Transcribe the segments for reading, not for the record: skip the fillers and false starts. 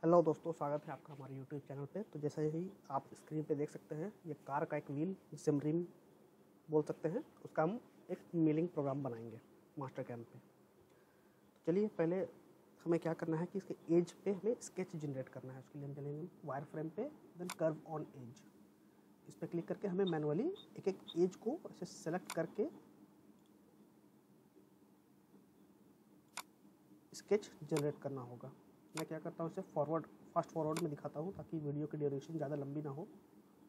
Hello दोस्तों, स्वागत है आपका हमारे यूट्यूब चैनल पे। तो जैसे ही आप स्क्रीन पे देख सकते हैं, ये कार का एक व्हील जिसे रिम बोल सकते हैं, उसका हम एक मिलिंग प्रोग्राम बनाएंगे मास्टर कैम पे। तो चलिए, पहले हमें क्या करना है कि इसके एज पे हमें स्केच जनरेट करना है। उसके लिए हम चलेंगे वायर फ्रेम पे, देन कर्व ऑन एज। इस पर क्लिक करके हमें मैनुअली एक एक एज को ऐसे सेलेक्ट करके स्केच जनरेट करना होगा। मैं क्या करता हूँ, इसे फास्ट फॉरवर्ड में दिखाता हूँ ताकि वीडियो की ड्यूरेशन ज़्यादा लंबी ना हो।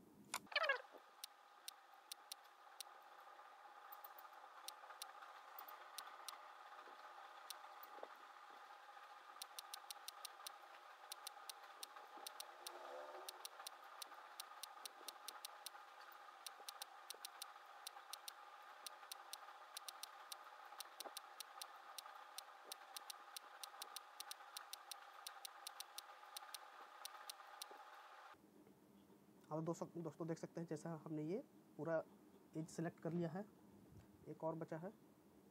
हाँ दोस्तों देख सकते हैं, जैसा हमने ये पूरा एज सेलेक्ट कर लिया है। एक और बचा है,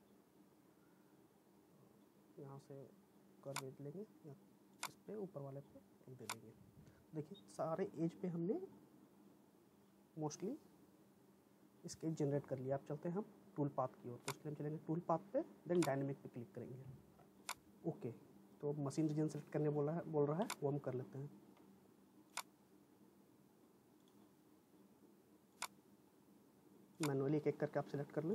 यहाँ से कर्व एज लेंगे या इस पे ऊपर वाले पे एक दे देंगे। देखिए, सारे एज पे हमने मोस्टली स्केच जनरेट कर लिया। अब चलते हैं हम टूल पाथ की ओर। तो उसके लिए हम चलेंगे टूल पाथ पे, देन डायनेमिक पे क्लिक करेंगे। ओके, तो मशीन रीजन सेलेक्ट करने बोल रहा है, वो हम कर लेते हैं। मैनुअली एक एक करके आप सिलेक्ट कर लें।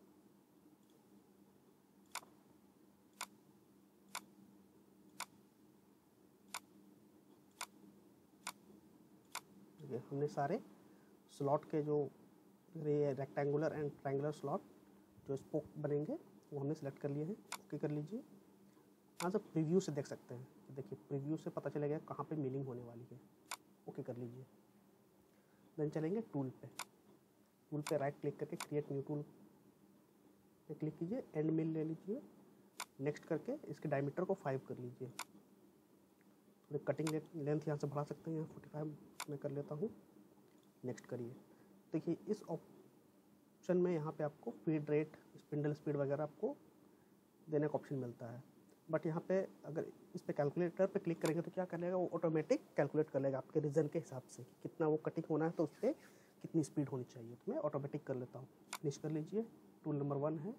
हमने सारे स्लॉट के जो रेक्टेंगुलर एंड ट्रायंगुलर स्लॉट जो स्पोक बनेंगे वो हमने सेलेक्ट कर लिए हैं। ओके कर लीजिए। यहाँ से प्रीव्यू से देख सकते हैं, देखिए प्रीव्यू से पता चलेगा कहाँ पे मिलिंग होने वाली है। ओके कर लीजिए। देन चलेंगे टूल पे राइट क्लिक करके क्रिएट न्यू टूल पे क्लिक कीजिए, एंड मिल ले लीजिए। नेक्स्ट करके इसके डायमीटर को 5 कर लीजिए। थोड़ी कटिंग लेंथ यहाँ से बढ़ा सकते हैं, यहाँ 45 में कर लेता हूँ। नेक्स्ट करिए। देखिए, इस ऑप्शन में यहाँ पे आपको फीड रेट, स्पिंडल स्पीड वगैरह आपको देने का ऑप्शन मिलता है। बट यहाँ पे अगर इस पे कैलकुलेटर पे क्लिक करेंगे तो क्या कर लेगा, वो ऑटोमेटिक कैलकुलेट कर लेगा आपके रीजन के हिसाब से कि कितना वो कटिंग होना है, तो उस पर कितनी स्पीड होनी चाहिए। तो मैं ऑटोमेटिक कर लेता हूँ। फिनिश कर लीजिए। टूल नंबर 1 है,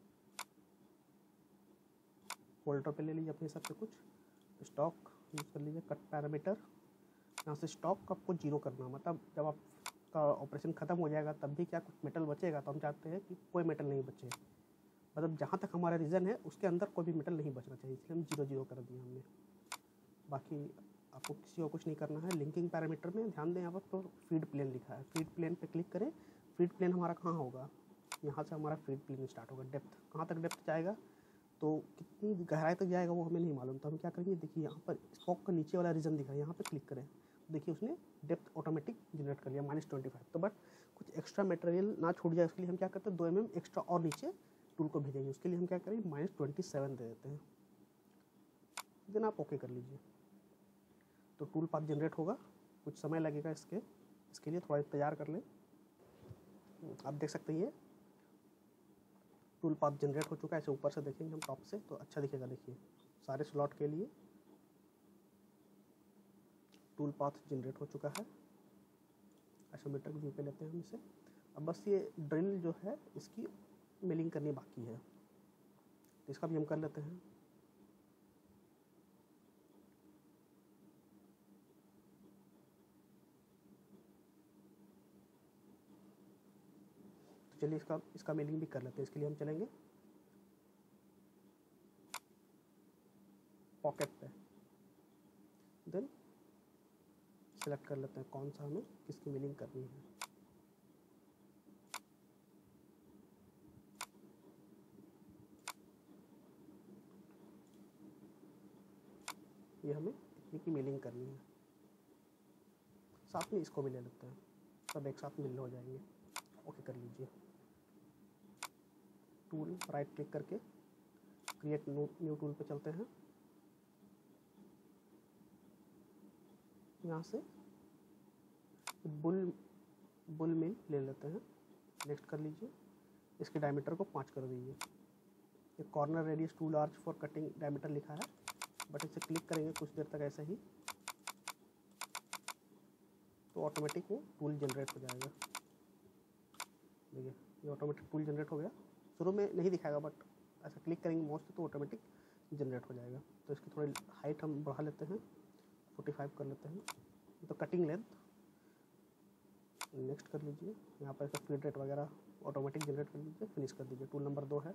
होल्डर पे ले लीजिए अपने हिसाब से कुछ। स्टॉक यूज़ कर लीजिए, कट पैरामीटर। यहाँ से स्टॉक आपको 0 करना, मतलब जब आपका ऑपरेशन ख़त्म हो जाएगा तब भी क्या कुछ मेटल बचेगा, तो हम चाहते हैं कि कोई मेटल नहीं बचे। मतलब जहाँ तक हमारा रीजन है उसके अंदर कोई भी मेटल नहीं बचना चाहिए, इसलिए हम 0 कर दिया हमने। बाकी आपको किसी को कुछ नहीं करना है। लिंकिंग पैरामीटर में ध्यान दें, यहाँ पर तो फीड प्लेन लिखा है, फीड प्लेन पे क्लिक करें। फीड प्लेन हमारा कहाँ होगा, यहाँ से हमारा फीड प्लेन स्टार्ट होगा। डेप्थ कहाँ तक डेप्थ जाएगा, तो कितनी गहराई तक जाएगा वो हमें नहीं मालूम। तो हम क्या करेंगे, देखिए यहाँ पर स्पोक का नीचे वाला रीजन दिखा है, यहाँ पर क्लिक करें। देखिए उसने डेप्थ ऑटोमेटिक जनरेट कर लिया -25। तो बट कुछ एक्स्ट्रा मटेरियल ना छूट जाए उसके लिए हम क्या करते हैं, 2 mm एक्स्ट्रा और नीचे टूल को भेजेंगे। उसके लिए हम क्या करेंगे, -27 दे देते हैं। देन आप ओके कर लीजिए। तो टूल पाथ जनरेट होगा, कुछ समय लगेगा इसके लिए थोड़ा इंतजार कर लें। आप देख सकते हैं ये टूल पाथ जनरेट हो चुका है। ऐसे ऊपर से देखेंगे हम टॉप से तो अच्छा दिखेगा। देखिए सारे स्लॉट के लिए टूल पाथ जनरेट हो चुका है। आइसोमेट्रिक व्यू पे लेते हैं हम इसे। अब बस ये ड्रिल जो है इसकी मिलिंग करनी बाकी है, तो इसका भी हम कर लेते हैं। तो चलिए इसका मिलिंग भी कर लेते हैं। इसके लिए हम चलेंगे पॉकेट पे, देन सेलेक्ट कर लेते हैं कौन सा हमें किसकी मिलिंग करनी है। ये हमें इतनी की मिलिंग करनी है। साथ में इसको भी ले लेते हैं, सब एक साथ मिल हो जाएंगे। ओके कर लीजिए। टूल राइट क्लिक करके क्रिएट न्यू टूल पे चलते हैं। यहाँ से बुल मिल ले लेते हैं। नेक्स्ट कर लीजिए। इसके डायमीटर को 5 कर दीजिए। ये corner radius tool arc for cutting diameter लिखा है, बट इसे क्लिक करेंगे कुछ देर तक ऐसे ही। तो ऑटोमेटिक वो टूल जनरेट हो जाएगा। देखिए ये ऑटोमेटिक टूल जनरेट हो गया। शुरू में नहीं दिखाएगा बट ऐसा क्लिक करेंगे माउस से तो ऑटोमेटिक जनरेट हो जाएगा। तो इसकी थोड़ी हाइट हम बढ़ा लेते हैं, 45 कर लेते हैं। तो कटिंग लेंथ नेक्स्ट कर लीजिए। यहाँ पर इसका फीड रेट वगैरह ऑटोमेटिक जनरेट कर लीजिए, फिनिश कर दीजिए। टूल नंबर 2 है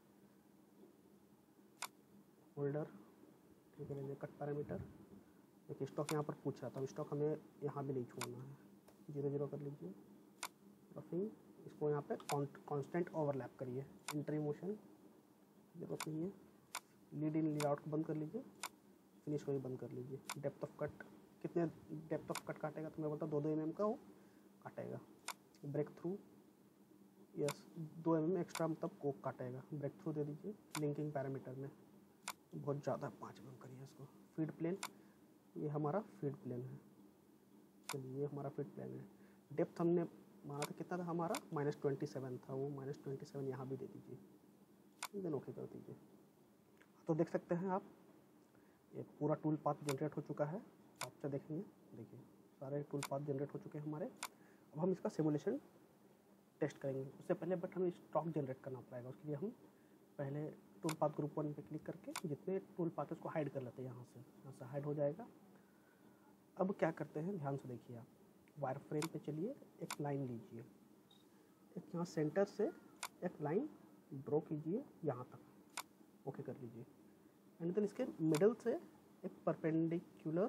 होल्डर, ठीक है। लीजिए कट पैरामीटर। देखिए स्टॉक यहाँ पर पूछ रहा था, स्टॉक हमें यहाँ भी नहीं छोड़ना है, 0 कर लीजिए। रफिंग इसको यहाँ पे कांस्टेंट ओवरलैप करिए। एंट्री मोशन जरूरत नहीं है। लीड इन लीड आउट को बंद कर लीजिए, फिनिश को भी बंद कर लीजिए। डेप्थ ऑफ कट कितने डेप्थ ऑफ कट काटेगा तो मैं बोलता 2-2 mm का वो काटेगा। Break through yes 2 mm extra मतलब कोक काटेगा। ब्रेक थ्रू दे दीजिए। लिंकिंग पैरामीटर में बहुत ज़्यादा 5 mm करिए इसको। फीड प्लेन ये हमारा फीड प्लेन है। चलिए ये हमारा फीड प्लेन है। डेप्थ हमने माना था कितना था हमारा -27 था, वो -27 यहाँ भी दे दीजिए। देन ओके कर दीजिए। तो देख सकते हैं आप ये पूरा टूल पाथ जनरेट हो चुका है। आप से देखेंगे, देखिए सारे टूल पाथ जनरेट हो चुके हैं हमारे। अब हम इसका सिमुलेशन टेस्ट करेंगे। उससे पहले बट हमें स्टॉक जनरेट करना पड़ेगा। उसके लिए हम पहले टूल पाथ ग्रुप 1 पे क्लिक करके जितने टूल पाथ उसको हाइड कर लेते हैं। यहाँ से हाइड हो जाएगा। अब क्या करते हैं ध्यान से देखिए आप। वायर फ्रेम पे चलिए, एक लाइन लीजिए, एक यहाँ सेंटर से एक लाइन ड्रॉ कीजिए यहाँ तक, ओके कर लीजिए। एंड देन इसके मिडल से एक परपेंडिकुलर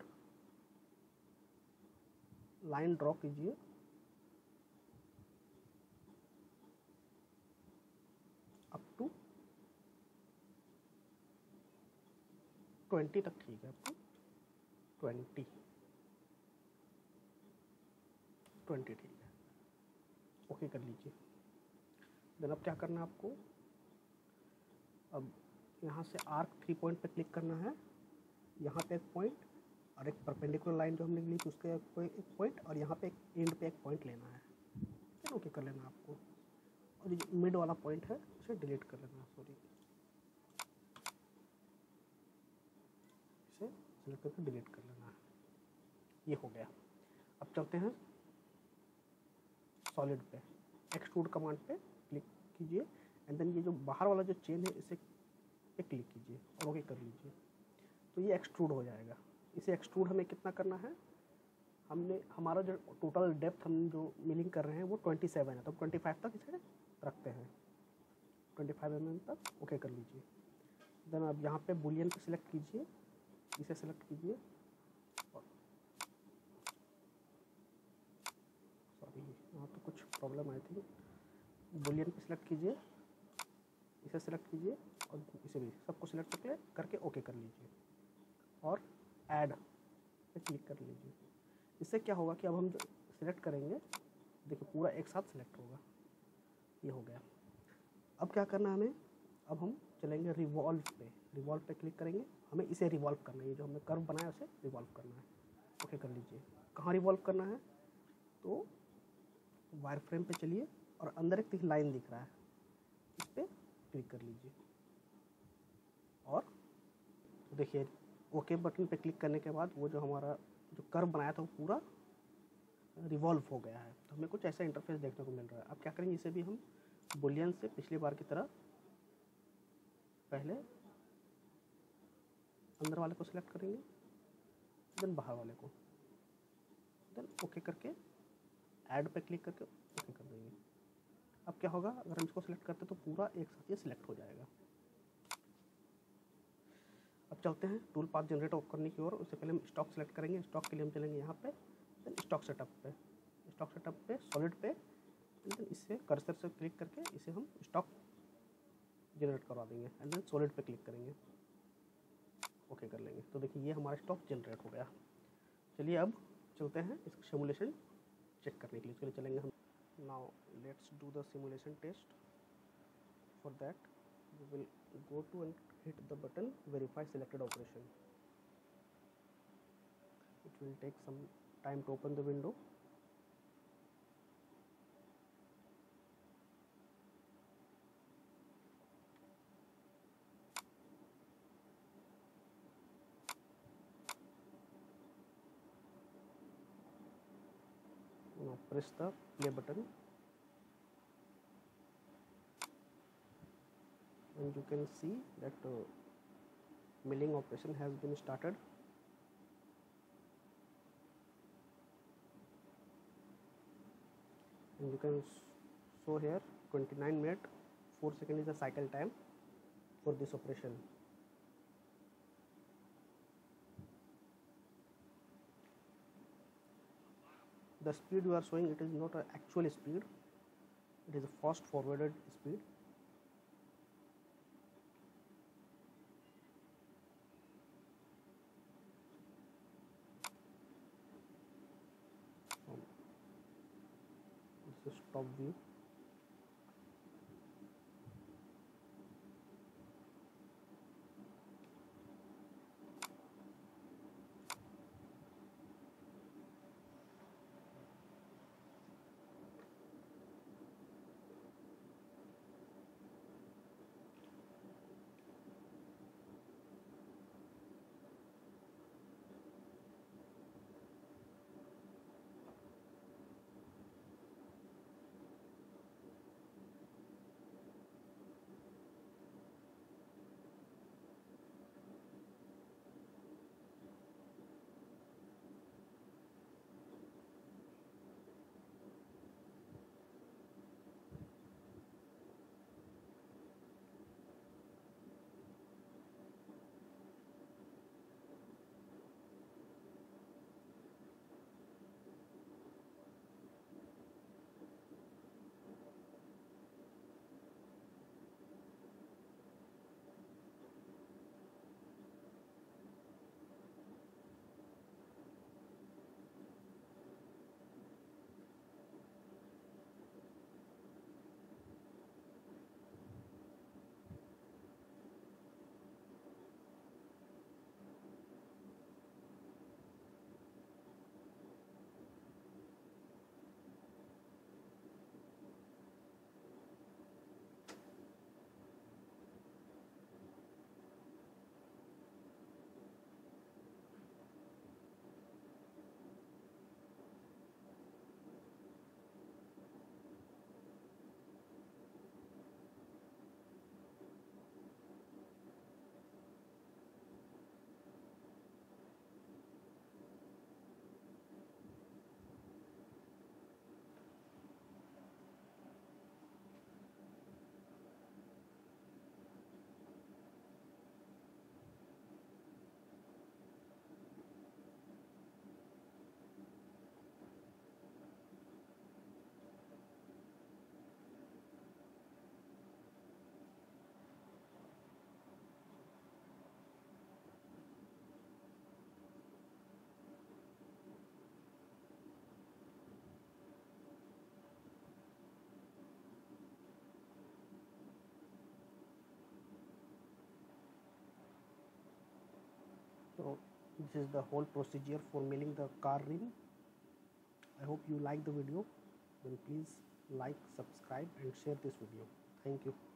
लाइन ड्रॉ कीजिए अप टू 20 तक, ठीक है। अप टू 20 ठीक है, ओके कर लीजिए। देन अब क्या करना है आपको, अब यहाँ से आर्क 3 पॉइंट पे क्लिक करना है। यहाँ पे एक पॉइंट और एक परपेंडिकुलर लाइन जो हमने ली थी उसके एक पॉइंट, और यहाँ पे एक एंड पे एक पॉइंट लेना है। फिर ओके कर लेना है आपको। और ये जो मिड वाला पॉइंट है उसे डिलीट कर लेना है, सॉरी, इसे सिलेक्ट करके डिलीट कर लेना है। ये हो गया। अब चलते हैं सॉलिड पे। एक्सट्रूड कमांड पे क्लिक कीजिए एंड देन ये जो बाहर वाला जो चेन है इसे पे क्लिक कीजिए और ओके कर लीजिए। तो ये एक्सट्रूड हो जाएगा। इसे एक्सट्रूड हमें कितना करना है, हमने हमारा जो टोटल डेप्थ हम जो मिलिंग कर रहे हैं वो 27 है, तो 25 तक इसे रखते हैं, 25 mm तक, ओके कर लीजिए। देन अब यहाँ पे बुलियन पे सिलेक्ट कीजिए, इसे सिलेक्ट कीजिए और सॉरी यहाँ तो कुछ प्रॉब्लम आई थी। बुलियन पे सिलेक्ट कीजिए, इसे सिलेक्ट कीजिए और इसे भी सबको सिलेक्ट करके ओके कर लीजिए और ऐड पे क्लिक कर लीजिए। इससे क्या होगा कि अब हम जो सिलेक्ट करेंगे देखिए पूरा एक साथ सिलेक्ट होगा। ये हो गया। अब क्या करना है हमें, अब हम चलेंगे रिवॉल्व पे। रिवॉल्व पे क्लिक करेंगे, हमें इसे रिवॉल्व करना है। ये जो हमने कर्व बनाया उसे रिवॉल्व करना है, ओके कर लीजिए। कहाँ रिवॉल्व करना है, तो वायर फ्रेम पे चलिए और अंदर एक लाइन दिख रहा है, इस पर क्लिक कर लीजिए और देखिए ओके बटन पे क्लिक करने के बाद वो जो हमारा जो कर्व बनाया था वो पूरा रिवॉल्व हो गया है। तो हमें कुछ ऐसा इंटरफेस देखने को मिल रहा है। अब क्या करेंगे, इसे भी हम बुलियन से पिछली बार की तरह पहले अंदर वाले को सिलेक्ट करेंगे, देन बाहर वाले को, देन ओके करके ऐड पे क्लिक करके ओके कर देंगे। अब क्या होगा, अगर हम इसको सिलेक्ट करते तो पूरा एक साथ ये सिलेक्ट हो जाएगा। अब चलते हैं टूल पाथ जनरेट करने की ओर। उससे पहले हम स्टॉक सेलेक्ट करेंगे। स्टॉक के लिए हम चलेंगे यहाँ पे, देन स्टॉक सेटअप पे, स्टॉक सेटअप पे सॉलिड पे, देन इससे कर्सर से क्लिक करके इसे हम स्टॉक जनरेट करवा देंगे एंड देन सॉलिड पे क्लिक करेंगे, ओके कर लेंगे। तो देखिए ये हमारा स्टॉक जनरेट हो गया। चलिए अब चलते हैं इसका सिमुलेशन चेक करने के लिए। इसके लिए चलेंगे हम। Now let's do the simulation test. For that we will go to and hit the button verify selected operation. It will take some time to open the window. Now press the play button and you can see that milling operation has been started. And you can show here 29 minutes 4 seconds is the cycle time for this operation. The speed you are showing, it is not an actual speed, it is a fast forwarded speed. This is top view. So this is the whole procedure for milling the car rim. I hope you like the video. Then please like, subscribe and share this video. Thank you.